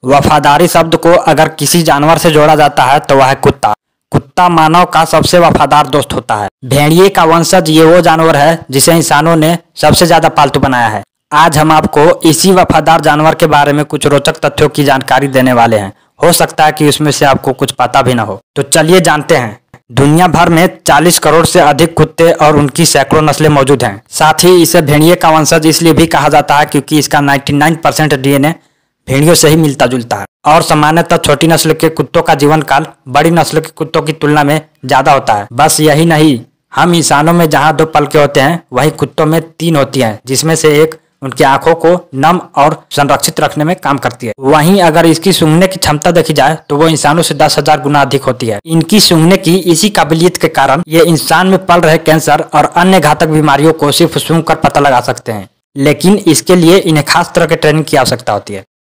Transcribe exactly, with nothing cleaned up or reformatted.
वफादारी शब्द को अगर किसी जानवर से जोड़ा जाता है तो वह है कुत्ता। कुत्ता मानव का सबसे वफादार दोस्त होता है। भेड़िए का वंशज ये वो जानवर है जिसे इंसानों ने सबसे ज्यादा पालतू बनाया है। आज हम आपको इसी वफादार जानवर के बारे में कुछ रोचक तथ्यों की जानकारी देने वाले हैं। हो सकता है कि उसमें से आपको कुछ पता भी ना हो, तो चलिए जानते हैं। दुनिया भर में चालीस करोड़ से अधिक कुत्ते और उनकी सैकड़ों नस्लें मौजूद हैं। साथ ही इसे भेड़िए का वंशज इसलिए भी कहा जाता है क्योंकि इसका निन्यानवे परसेंट डीएनए भेड़ियों से ही मिलता जुलता है और सामान्यतः छोटी नस्ल के कुत्तों का जीवन काल बड़ी नस्ल के कुत्तों की तुलना में ज्यादा होता है। बस यही नहीं, हम इंसानों में जहां दो पलकें होते हैं वहीं कुत्तों में तीन होती हैं, जिसमें से एक उनकी आंखों को नम और संरक्षित रखने में काम करती है। वहीं अगर इसकी सूंघने की क्षमता देखी जाए तो वो इंसानों से दस हजार गुना अधिक होती है। इनकी सूंघने की इसी काबिलियत के कारण ये इंसान में पल रहे कैंसर और अन्य घातक बीमारियों को सिर्फ सूंघ कर पता लगा सकते हैं, लेकिन इसके लिए इन्हें खास तरह के ट्रेनिंग की आवश्यकता होती है।